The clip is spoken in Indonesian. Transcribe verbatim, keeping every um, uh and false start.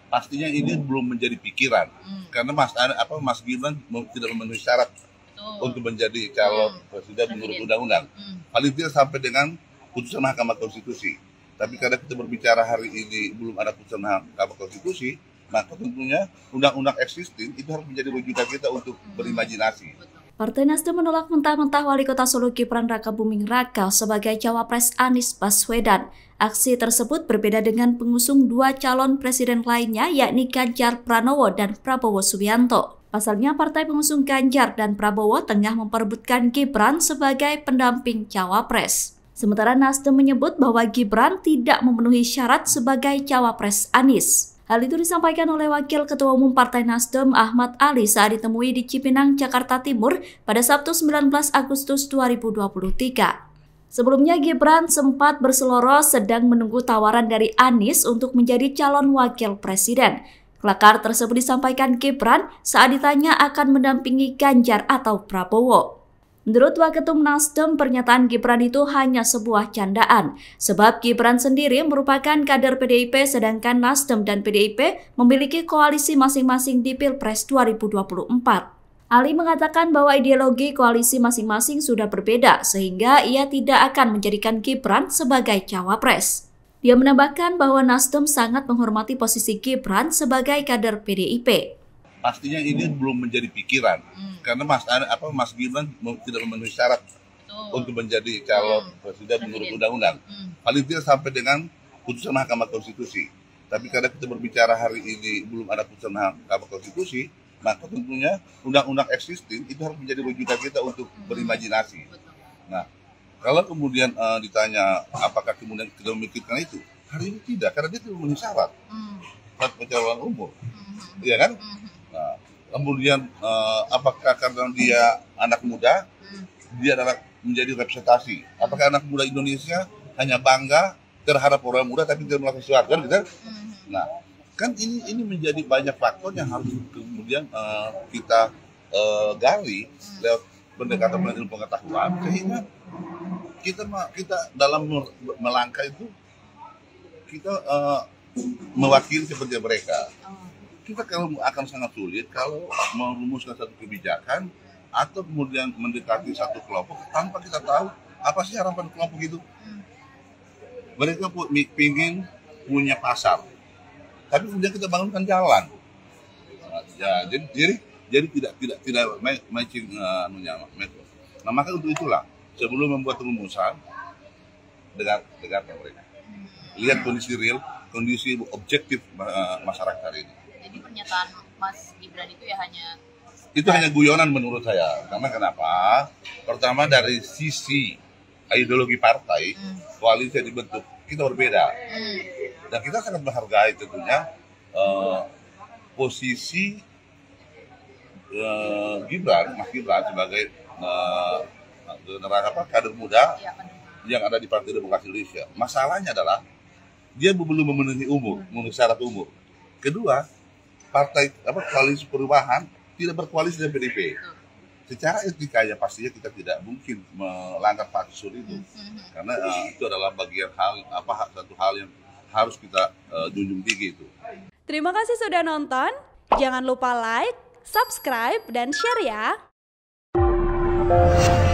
pastinya ini belum menjadi pikiran hmm. karena Mas apa Mas Gibran tidak memenuhi syarat oh. untuk menjadi calon hmm. presiden menurut undang-undang. Hmm. Paling tidak sampai dengan putusan Mahkamah Konstitusi. Tapi karena kita berbicara hari ini belum ada putusan Mahkamah Konstitusi, maka tentunya undang-undang existing itu harus menjadi rujukan kita untuk hmm. berimajinasi. Partai Nasdem menolak mentah-mentah Wali Kota Solo Gibran Rakabuming Raka sebagai cawapres Anies Baswedan. Aksi tersebut berbeda dengan pengusung dua calon presiden lainnya, yakni Ganjar Pranowo dan Prabowo Subianto. Pasalnya, partai pengusung Ganjar dan Prabowo tengah memperebutkan Gibran sebagai pendamping cawapres. Sementara Nasdem menyebut bahwa Gibran tidak memenuhi syarat sebagai cawapres Anies. Hal itu disampaikan oleh Wakil Ketua Umum Partai Nasdem Ahmad Ali saat ditemui di Cipinang, Jakarta Timur pada Sabtu sembilan belas Agustus dua ribu dua puluh tiga. Sebelumnya Gibran sempat berseloroh sedang menunggu tawaran dari Anies untuk menjadi calon wakil presiden. Kelakar tersebut disampaikan Gibran saat ditanya akan mendampingi Ganjar atau Prabowo. Menurut Waketum Nasdem, pernyataan Gibran itu hanya sebuah candaan, sebab Gibran sendiri merupakan kader P D I P sedangkan Nasdem dan P D I P memiliki koalisi masing-masing di Pilpres dua ribu dua puluh empat. Ali mengatakan bahwa ideologi koalisi masing-masing sudah berbeda sehingga ia tidak akan menjadikan Gibran sebagai cawapres. Dia menambahkan bahwa Nasdem sangat menghormati posisi Gibran sebagai kader P D I P. Pastinya ini belum menjadi pikiran hmm. karena Mas apa Mas Gibran tidak memenuhi syarat oh. untuk menjadi calon hmm. presiden menurut undang-undang. Hmm. Paling tidak sampai dengan putusan Mahkamah Konstitusi. Tapi karena kita berbicara hari ini belum ada putusan Mahkamah Konstitusi, maka tentunya undang-undang existing itu harus menjadi rujukan kita untuk hmm. berimajinasi. Nah, kalau kemudian uh, ditanya apakah kemudian kita memikirkan itu, hari ini tidak, karena dia tidak memenuhi syarat hmm. pencalonan umum, hmm. iya kan? Hmm. Nah, kemudian uh, apakah karena dia anak muda, hmm. dia adalah menjadi representasi? Apakah anak muda Indonesia hanya bangga terhadap orang muda tapi tidak melakukan sesuatu, kan? Gitu? Hmm. Nah, kan ini ini menjadi banyak faktor yang harus kemudian uh, kita uh, gali lewat pendekatan ilmu pengetahuan sehingga kita kita dalam melangkah itu kita uh, mewakili seperti mereka. Kita kalau akan sangat sulit kalau merumuskan satu kebijakan atau kemudian mendekati satu kelompok tanpa kita tahu apa sih harapan kelompok itu. Mereka ingin punya pasar, tapi kemudian kita bangunkan jalan. Ya, jadi jadi jadi tidak tidak tidak matching anunya. Nah, maka untuk itulah sebelum membuat rumusan dengar dengar mereka. Lihat kondisi real, kondisi objektif uh, masyarakat ini. Jadi pernyataan Mas Gibran itu ya hanya itu hanya guyonan menurut saya. Karena kenapa? Pertama dari sisi ideologi partai, hmm. koalisi yang dibentuk kita berbeda. Hmm. Dan kita sangat menghargai tentunya uh, posisi uh, Gibran, Mas Gibran sebagai uh, generasi apa kader muda ya, yang ada di Partai Demokrasi Indonesia. Masalahnya adalah dia belum memenuhi umur, memenuhi syarat umur. Kedua, partai apa koalisi perubahan tidak berkoalisi dengan P D I P. Secara etika ya pastinya kita tidak mungkin melanggar prosedur itu, karena uh, itu adalah bagian hal apa satu hal yang harus kita uh, junjung tinggi itu. Terima kasih sudah nonton. Jangan lupa like, subscribe, dan share ya.